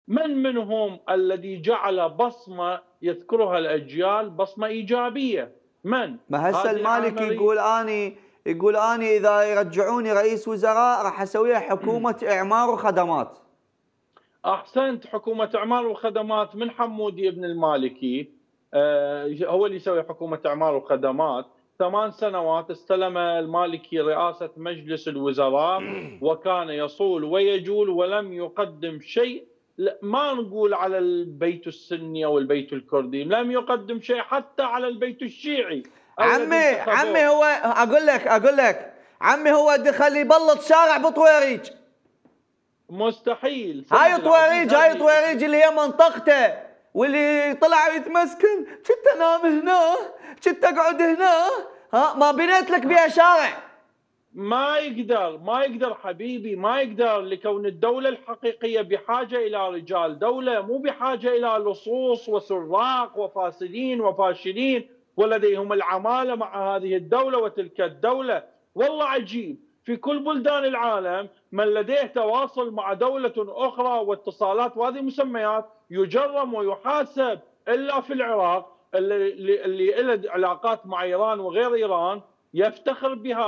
من منهم الذي جعل بصمة يذكرها الأجيال بصمة إيجابية؟ من؟ ما هسه هذه المالكي العملية. يقول اني اذا يرجعوني رئيس وزراء راح اسويها حكومة اعمار وخدمات. أحسنت، حكومة إعمار وخدمات من حمودي ابن المالكي. هو اللي يسوي حكومة إعمار وخدمات. 8 سنوات استلم المالكي رئاسة مجلس الوزراء وكان يصول ويجول ولم يقدم شيء. ما نقول على البيت السني أو البيت الكردي، لم يقدم شيء حتى على البيت الشيعي الذي عمي انتخبوه. هو اقول لك عمي هو دخل يبلط شارع بطويريج. مستحيل هاي سيدي العزيز. طويريج هاي طويريج اللي هي منطقته، واللي طلع يتمسكن كنت انام هنا كنت اقعد هنا. ها ما بنيت لك بيها شارع. ما يقدر حبيبي، ما يقدر، لكون الدولة الحقيقية بحاجة إلى رجال دولة، مو بحاجة إلى لصوص وسراق وفاسدين وفاشلين ولديهم العمالة مع هذه الدولة وتلك الدولة. والله عجيب، في كل بلدان العالم من لديه تواصل مع دولة أخرى واتصالات وهذه مسميات يجرم ويحاسب، إلا في العراق اللي له علاقات مع إيران وغير إيران يفتخر بها.